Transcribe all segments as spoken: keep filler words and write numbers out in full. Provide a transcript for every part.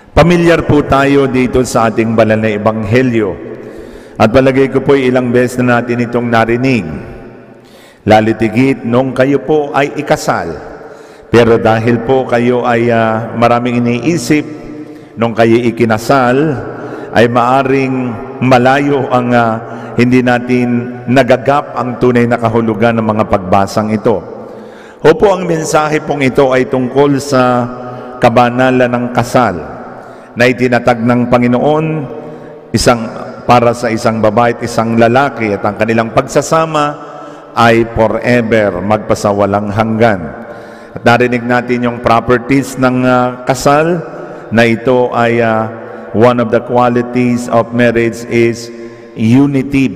Pamilyar po tayo dito sa ating banal na ebanghelyo at palagay ko po ilang beses na natin itong narinig. Lalitigit nung kayo po ay ikasal. Pero dahil po kayo ay uh, maraming iniisip, nung kayo ikinasal, ay maaring malayo ang uh, hindi natin nagagap ang tunay na kahulugan ng mga pagbasang ito. Opo, ang mensahe pong ito ay tungkol sa kabanalan ng kasal na itinatag ng Panginoon isang, para sa isang babae at isang lalaki, at ang kanilang pagsasama ay forever, magpasawalang hanggan. At narinig natin yung properties ng uh, kasal na ito ay uh, one of the qualities of marriage is unity.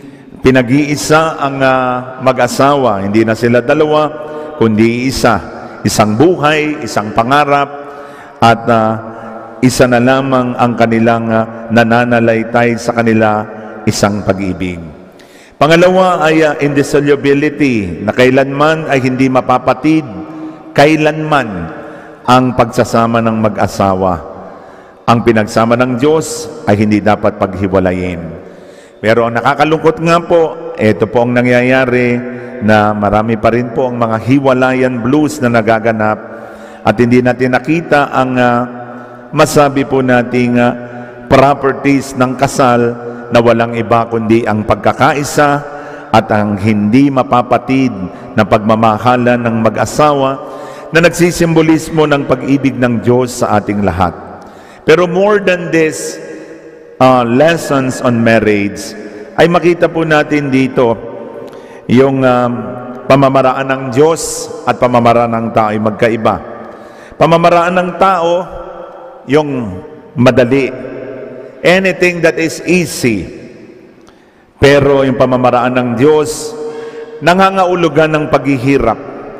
Pinag-iisa ang uh, mag-asawa, hindi na sila dalawa, kundi isa. Isang buhay, isang pangarap, at uh, isa na lamang ang kanilang uh, nananalaytay sa kanila, isang pag-ibig. Pangalawa ay uh, indissolubility, na kailanman ay hindi mapapatid, kailanman ang pagsasama ng mag-asawa. Ang pinagsama ng Diyos ay hindi dapat paghiwalayin. Pero ang nakakalungkot nga po, ito po ang nangyayari, na marami pa rin po ang mga hiwalayan blues na nagaganap at hindi natin nakita ang uh, masabi po nating uh, properties ng kasal na walang iba kundi ang pagkakaisa at ang hindi mapapatid na pagmamahalan ng mag-asawa na nagsisimbolismo ng pag-ibig ng Diyos sa ating lahat. Pero more than this uh, lessons on marriage, ay makita po natin dito yung um, pamamaraan ng Diyos at pamamaraan ng tao ay magkaiba. Pamamaraan ng tao, yung madali. Anything that is easy. Pero yung pamamaraan ng Diyos, nangangahulugan ng paghihirap.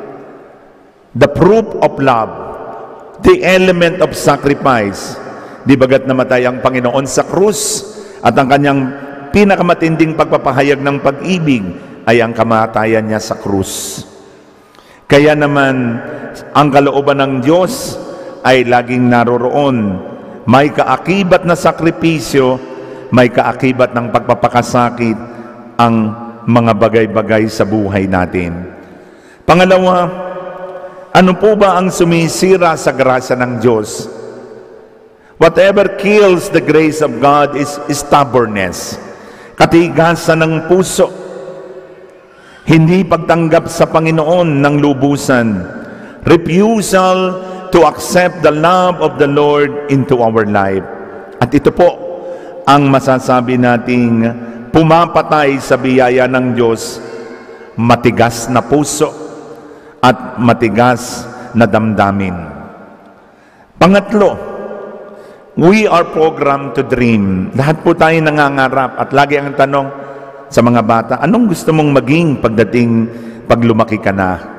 The proof of love. The element of sacrifice. Di bagat namatay ang Panginoon sa krus at ang kanyang pinakamatinding pagpapahayag ng pag-ibig ay ang kamatayan niya sa krus. Kaya naman, ang kalooban ng Diyos ay laging naroroon. May kaakibat na sakripisyo, may kaakibat ng pagpapakasakit ang mga bagay-bagay sa buhay natin. Pangalawa, ano po ba ang sumisira sa grasya ng Diyos? Whatever kills the grace of God is stubbornness, katigasan ng puso, hindi pagtanggap sa Panginoon ng lubusan, refusal to accept the love of the Lord into our life. At ito po ang masasabi nating pumapatay sa biyaya ng Diyos, matigas na puso at matigas na damdamin. Pangatlo, we are programmed to dream. Lahat po tayo nangangarap at lagi ang tanong sa mga bata, anong gusto mong maging pagdating pag lumaki ka na?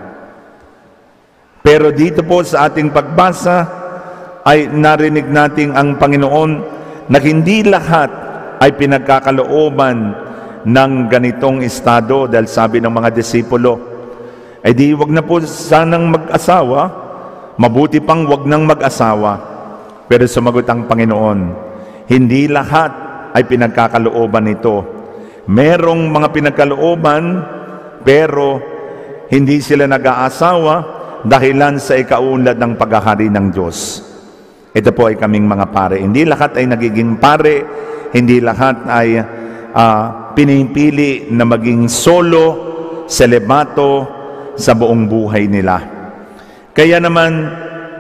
Pero dito po sa ating pagbasa ay narinig natin ang Panginoon na hindi lahat ay pinagkakalooban ng ganitong estado, dahil sabi ng mga disipulo, ay di wag na po sanang mag-asawa, mabuti pang wag nang mag-asawa. Pero sumagot ang Panginoon, hindi lahat ay pinagkakalooban nito. Merong mga pinagkalooban, pero hindi sila nag-aasawa dahilan sa ikaunlad ng paghahari ng Diyos. Ito po ay kaming mga pare. Hindi lahat ay nagiging pare, hindi lahat ay uh, pinipili na maging solo, selebato sa buong buhay nila. Kaya naman,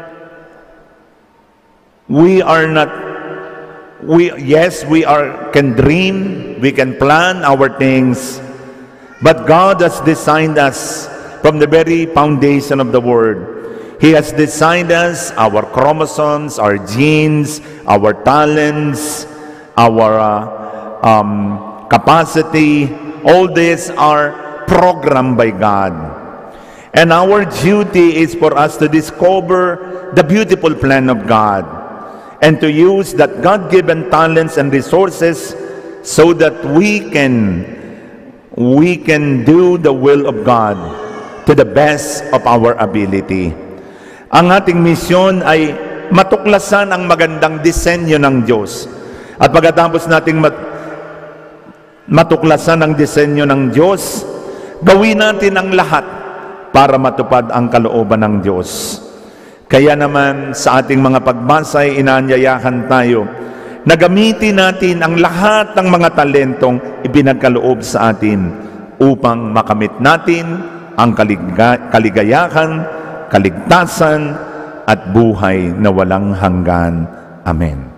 we are not, we, yes, we are, can dream, we can plan our things, but God has designed us from the very foundation of the Word. He has designed us, our chromosomes, our genes, our talents, our uh, um, capacity. All these are programmed by God. And our duty is for us to discover the beautiful plan of God and to use that God-given talents and resources so that we can, we can do the will of God to the best of our ability. Ang ating misyon ay matuklasan ang magandang disenyo ng Diyos. At pagkatapos nating mat matuklasan ang disenyo ng Diyos, gawin natin ang lahat para matupad ang kalooban ng Diyos. Kaya naman sa ating mga pagbasa ay inaanyayahan tayo na gamitin natin ang lahat ng mga talentong ipinagkaloob sa atin upang makamit natin ang kaliga kaligayahan, kaligtasan at buhay na walang hanggan. Amen.